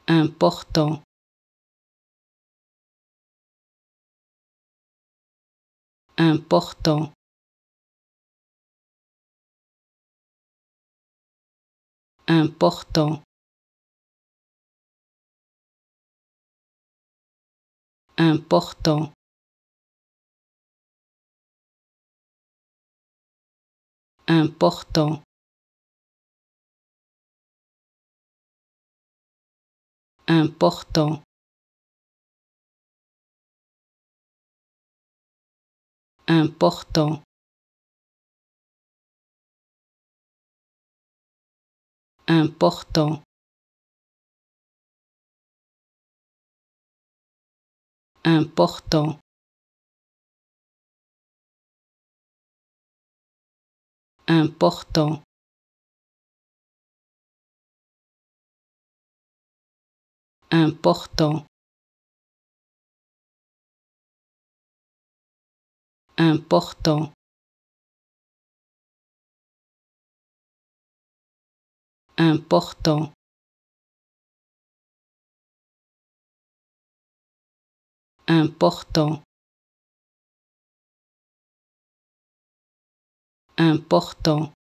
important, important, important, important, important, important, important, important, important, important, important, important, important, important, important,